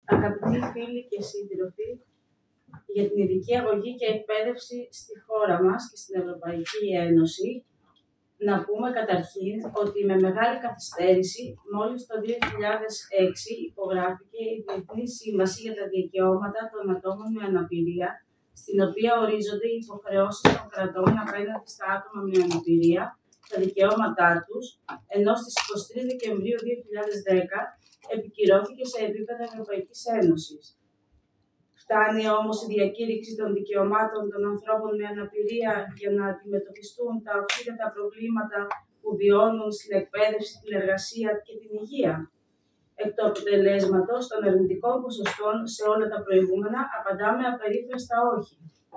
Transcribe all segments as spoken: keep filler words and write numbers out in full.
Αγαπητοί φίλοι και σύντροφοι, για την ειδική αγωγή και εκπαίδευση στη χώρα μας και στην Ευρωπαϊκή Ένωση, να πούμε καταρχήν ότι με μεγάλη καθυστέρηση, μόλις το δύο χιλιάδες έξι υπογράφηκε η Διεθνή Σύμβαση για τα Δικαιώματα των Ατόμων με Αναπηρία, στην οποία ορίζονται οι υποχρεώσεις των κρατών απέναντι στα άτομα με αναπηρία, τα δικαιώματά τους, ενώ στις εικοστή τρίτη Δεκεμβρίου δύο χιλιάδες δέκα επικυρώθηκε σε επίπεδο Ευρωπαϊκής Ένωσης. Φτάνει όμως η διακήρυξη των δικαιωμάτων των ανθρώπων με αναπηρία για να αντιμετωπιστούν τα οξύτατα προβλήματα που βιώνουν στην εκπαίδευση, την εργασία και την υγεία. Εκ του αποτελέσματος των αρνητικών ποσοστών σε όλα τα προηγούμενα, απαντάμε απερίφραστα όχι.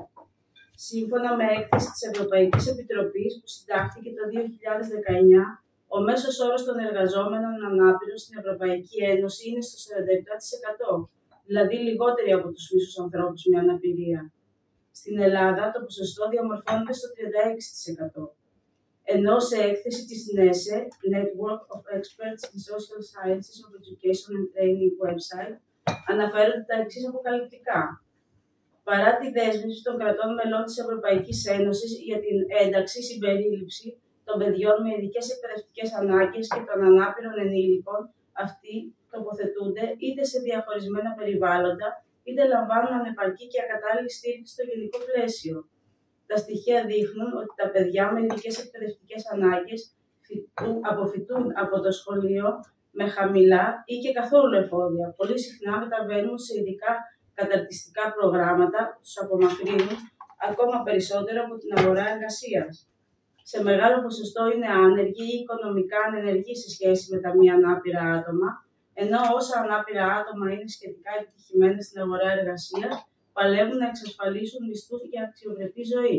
Σύμφωνα με έκθεση της Ευρωπαϊκής Επιτροπής που συντάχθηκε το δύο χιλιάδες δεκαεννιά, ο μέσος όρος των εργαζόμενων ανάπηρων στην Ευρωπαϊκή Ένωση είναι στο σαράντα επτά τοις εκατό, δηλαδή λιγότεροι από τους μισούς ανθρώπους με αναπηρία. Στην Ελλάδα το ποσοστό διαμορφώνεται στο τριάντα έξι τοις εκατό. Ενώ σε έκθεση της ΝΕΣΕ, Network of Experts in Social Sciences of Education and Training website, αναφέρονται τα εξής αποκαλυπτικά. Παρά τη δέσμευση των κρατών μελών της Ευρωπαϊκής Ένωσης για την ένταξη, συμπερίληψη των παιδιών με ειδικές εκπαιδευτικές ανάγκες και των ανάπηρων ενήλικων, αυτοί τοποθετούνται είτε σε διαχωρισμένα περιβάλλοντα, είτε λαμβάνουν ανεπαρκή και ακατάλληλη στήριξη στο γενικό πλαίσιο. Τα στοιχεία δείχνουν ότι τα παιδιά με ειδικές εκπαιδευτικές ανάγκες αποφυτούν από το σχολείο με χαμηλά ή και καθόλου εφόδια. Πολύ συχνά μεταβαίνουν σε ειδικά καταρτιστικά προγράμματα που τους απομακρύνουν ακόμα περισσότερο από την αγορά εργασίας. Σε μεγάλο ποσοστό είναι άνεργοι ή οικονομικά ανενεργοί σε σχέση με τα μη ανάπηρα άτομα, ενώ όσα ανάπηρα άτομα είναι σχετικά επιτυχημένα στην αγορά εργασίας, παλεύουν να εξασφαλίσουν μισθούς για αξιοπρεπή ζωή.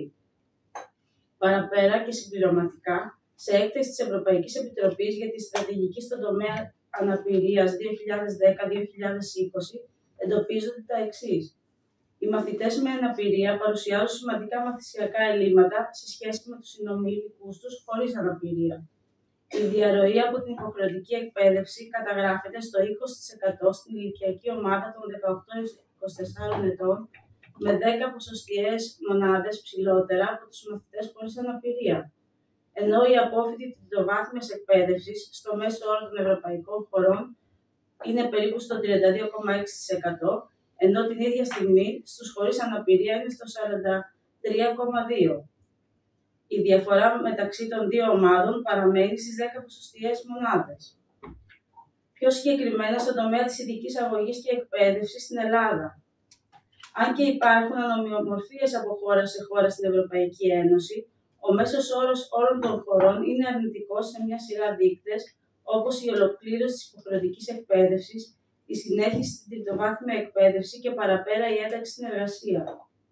Παραπέρα και συμπληρωματικά, σε έκθεση της Ευρωπαϊκής Επιτροπής για τη Στρατηγική στον τομέα αναπηρίας δύο χιλιάδες δέκα με δύο χιλιάδες είκοσι, εντοπίζονται τα εξής. Οι μαθητές με αναπηρία παρουσιάζουν σημαντικά μαθησιακά ελλείμματα σε σχέση με τους συνομήλικους τους χωρίς αναπηρία. Η διαρροή από την υποχρεωτική εκπαίδευση καταγράφεται στο είκοσι τοις εκατό στην ηλικιακή ομάδα των δεκαοκτώ έως είκοσι τεσσάρων ετών, με δέκα ποσοστιαίες μονάδες ψηλότερα από τους μαθητές χωρίς αναπηρία. Ενώ η απόφοιτοι τριτοβάθμιας εκπαίδευσης στο μέσο όρο των ευρωπαϊκών χωρών είναι περίπου στο τριάντα δύο κόμμα έξι τοις εκατό, ενώ την ίδια στιγμή στους χωρίς αναπηρία είναι στο σαράντα τρία κόμμα δύο τοις εκατό. Η διαφορά μεταξύ των δύο ομάδων παραμένει στις δέκα ποσοστιαίες μονάδες. Πιο συγκεκριμένα στον τομέα της ειδικής αγωγής και εκπαίδευσης στην Ελλάδα. Αν και υπάρχουν ανομοιομορφίες από χώρα σε χώρα στην Ευρωπαϊκή Ένωση, ο μέσος όρος όλων των χωρών είναι αρνητικός σε μια σειρά δείκτες, όπως η ολοκλήρωση της υποχρεωτικής εκπαίδευσης, η συνέχιση στην τριτοβάθμια εκπαίδευση και παραπέρα η ένταξη στην εργασία.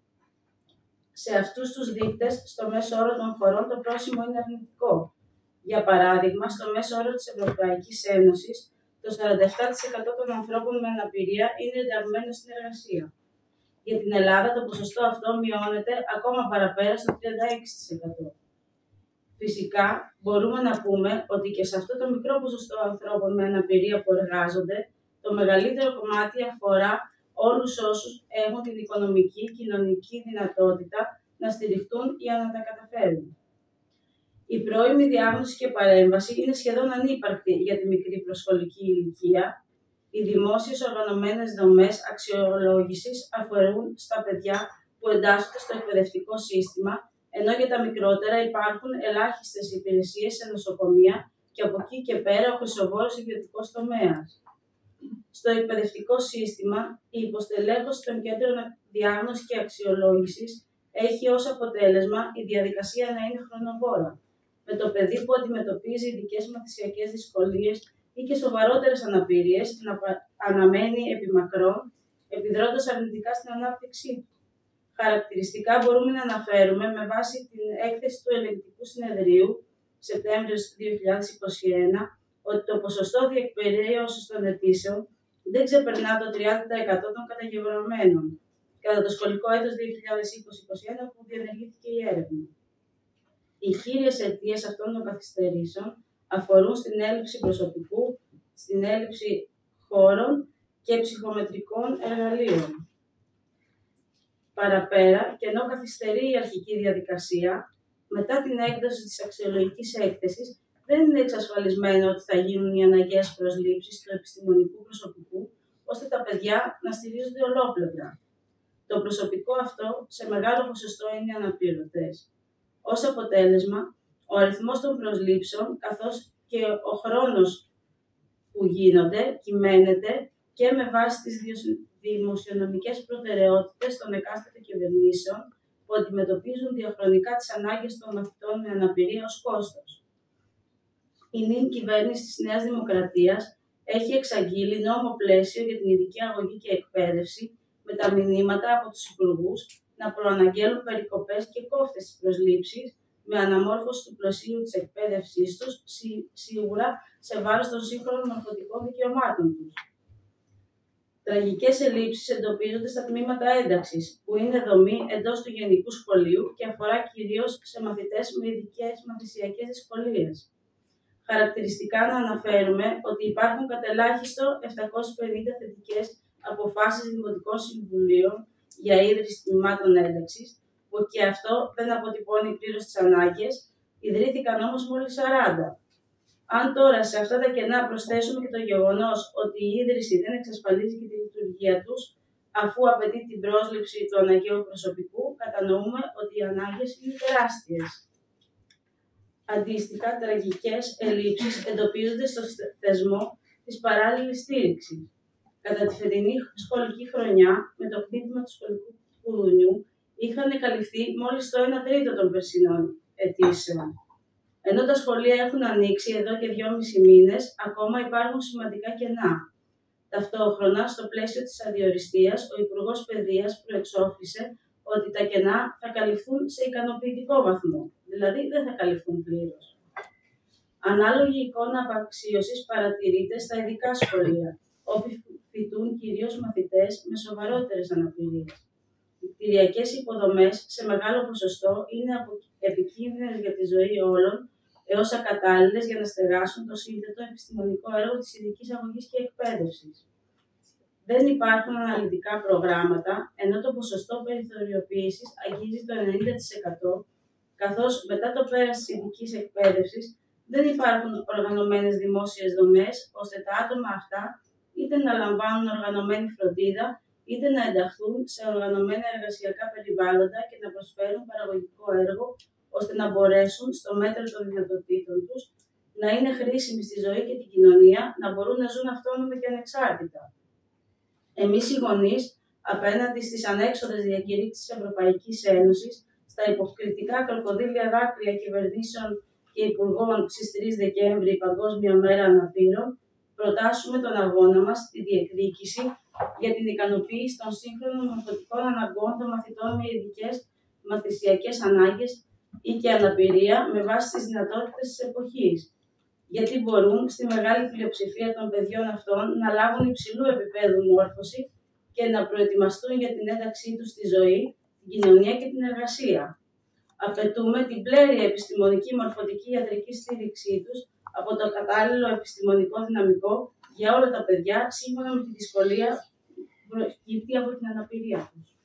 Σε αυτούς τους δείκτες, στο μέσο όρο των χωρών, το πρόσημο είναι αρνητικό. Για παράδειγμα, στο μέσο όρο της Ευρωπαϊκής Ένωσης, το σαράντα επτά τοις εκατό των ανθρώπων με αναπηρία είναι ενταγμένο στην εργασία. Για την Ελλάδα, το ποσοστό αυτό μειώνεται ακόμα παραπέρα στο τριάντα έξι τοις εκατό. Φυσικά, μπορούμε να πούμε ότι και σε αυτό το μικρό ποσοστό ανθρώπων με αναπηρία που εργάζονται, το μεγαλύτερο κομμάτι αφορά όλους όσους έχουν την οικονομική, κοινωνική δυνατότητα να στηριχτούν για να τα καταφέρουν. Η πρώιμη διάγνωση και παρέμβαση είναι σχεδόν ανύπαρκτη για τη μικρή προσχολική ηλικία. Οι δημόσιες οργανωμένες δομές αξιολόγησης αφορούν στα παιδιά που εντάσσονται στο εκπαιδευτικό σύστημα, ενώ για τα μικρότερα υπάρχουν ελάχιστες υπηρεσίες σε νοσοκομεία και από εκεί και πέρα ο χρυσοβόρος ιδιωτικός τομέας. Στο εκπαιδευτικό σύστημα, η υποστελέχωση των κέντρων διάγνωσης και αξιολόγησης έχει ως αποτέλεσμα η διαδικασία να είναι χρονοβόρα, με το παιδί που αντιμετωπίζει ειδικές μαθησιακές δυσκολίες ή και σοβαρότερες αναπηρίες να αναμένει επιμακρών, επιδρώντας αρνητικά στην ανάπτυξή του. Χαρακτηριστικά μπορούμε να αναφέρουμε με βάση την έκθεση του Ελεγκτικού Συνεδρίου, Σεπτέμβριος δύο χιλιάδες είκοσι ένα, ότι το ποσοστό διεκπαιρέωσης των αιτήσεων δεν ξεπερνά το τριάντα τοις εκατό των καταγεγραμμένων κατά το σχολικό έτος δύο χιλιάδες είκοσι είκοσι ένα που διενεργήθηκε η έρευνα. Οι κύριες αιτίες αυτών των καθυστερήσεων αφορούν στην έλλειψη προσωπικού, στην έλλειψη χώρων και ψυχομετρικών εργαλείων. Παραπέρα, και ενώ καθυστερεί η αρχική διαδικασία, μετά την έκδοση της αξιολογικής έκθεσης, δεν είναι εξασφαλισμένο ότι θα γίνουν οι αναγκαίες προσλήψεις του επιστημονικού προσωπικού, ώστε τα παιδιά να στηρίζονται ολόπλευρα. Το προσωπικό αυτό σε μεγάλο ποσοστό είναι αναπληρωτές. Ως αποτέλεσμα, ο αριθμός των προσλήψεων, καθώς και ο χρόνος που γίνονται, κυμαίνεται και με βάση τις δημοσιονομικές προτεραιότητες των εκάστοτε κυβερνήσεων που αντιμετωπίζουν διαχρονικά τις ανάγκες των μαθητών με αναπηρία ως κόστος. Η νυν κυβέρνηση της Νέας Δημοκρατίας έχει εξαγγείλει νόμο πλαίσιο για την ειδική αγωγή και εκπαίδευση με τα μηνύματα από τους υπουργούς να προαναγγέλουν περικοπές και κόφτες στις προσλήψεις με αναμόρφωση του πλαισίου της εκπαίδευσής τους, σίγουρα σε βάρος των σύγχρονων μορφωτικών δικαιωμάτων τους. Τραγικές ελλείψεις εντοπίζονται στα τμήματα ένταξης, που είναι δομή εντός του γενικού σχολείου και αφορά κυρίως σε μαθητές με ειδικές μαθησιακές δυσκολίες. Χαρακτηριστικά να αναφέρουμε ότι υπάρχουν κατελάχιστο επτακόσιες πενήντα θετικές αποφάσεις Δημοτικών Συμβουλίων για ίδρυση τμήματων ένταξης, που και αυτό δεν αποτυπώνει πλήρως τις ανάγκες, ιδρύθηκαν όμως μόλις σαράντα. Αν τώρα σε αυτά τα κενά προσθέσουμε και το γεγονός ότι η ίδρυση δεν εξασφαλίζει και τη λειτουργία τους, αφού απαιτεί την πρόσληψη του αναγκαίου προσωπικού, κατανοούμε ότι οι ανάγκες είναι τεράστιες. Αντίστοιχα, τραγικές ελλείψεις εντοπίζονται στο θεσμό της παράλληλης στήριξης. Κατά τη φετινή σχολική χρονιά, με το χτύπημα του σχολικού κουδουνιού, είχαν καλυφθεί μόλις το ένα τρίτο των περσινών αιτήσεων. Ενώ τα σχολεία έχουν ανοίξει εδώ και δυόμισι μήνες, ακόμα υπάρχουν σημαντικά κενά. Ταυτόχρονα, στο πλαίσιο της αδιοριστίας, ο Υπουργός Παιδείας προεξόφλησε ότι τα κενά θα καλυφθούν σε ικανοποιητικό βαθμό, δηλαδή δεν θα καλυφθούν πλήρως. Ανάλογη εικόνα απαξίωσης παρατηρείται στα ειδικά σχολεία, όπου φοιτούν κυρίως μαθητές με σοβαρότερες αναπηρίες. Οι κτηριακές υποδομές σε μεγάλο ποσοστό είναι επικίνδυνες για τη ζωή όλων, έως ακατάλληλες για να στεγάσουν το σύνθετο επιστημονικό έργο της ειδικής αγωγής και εκπαίδευσης. Δεν υπάρχουν αναλυτικά προγράμματα, ενώ το ποσοστό περιθωριοποίησης αγγίζει το ενενήντα τοις εκατό, καθώς μετά το πέρας της ειδικής εκπαίδευσης δεν υπάρχουν οργανωμένες δημόσιες δομές, ώστε τα άτομα αυτά είτε να λαμβάνουν οργανωμένη φροντίδα, είτε να ενταχθούν σε οργανωμένα εργασιακά περιβάλλοντα και να προσφέρουν παραγωγικό έργο, ώστε να μπορέσουν, στο μέτρο των δυνατοτήτων τους, να είναι χρήσιμοι στη ζωή και την κοινωνία, να μπορούν να ζουν αυτόνομα και ανεξάρτητα. Εμείς οι γονείς, απέναντι στις ανέξοδες διακηρύξεις της Ευρωπαϊκής Ένωσης, στα υποκριτικά κροκοδίλια δάκρυα κυβερνήσεων και υπουργών στις τρεις Δεκέμβρη, Παγκόσμια Μέρα Αναπήρων, προτάσουμε τον αγώνα μας, τη διεκδίκηση για την ικανοποίηση των σύγχρονων μορφωτικών αναγκών των μαθητών με ειδικές μαθησιακές ανάγκες ή και αναπηρία με βάση τις δυνατότητες της εποχής. Γιατί μπορούν στη μεγάλη πλειοψηφία των παιδιών αυτών να λάβουν υψηλού επίπεδου μόρφωση και να προετοιμαστούν για την ένταξή τους στη ζωή, την κοινωνία και την εργασία. Απαιτούμε την πλέρεια επιστημονική, μορφωτική, ιατρική στήριξή τους από το κατάλληλο επιστημονικό δυναμικό για όλα τα παιδιά, σύμφωνα με τη δυσκολία που προκύπτει από την αναπηρία τους.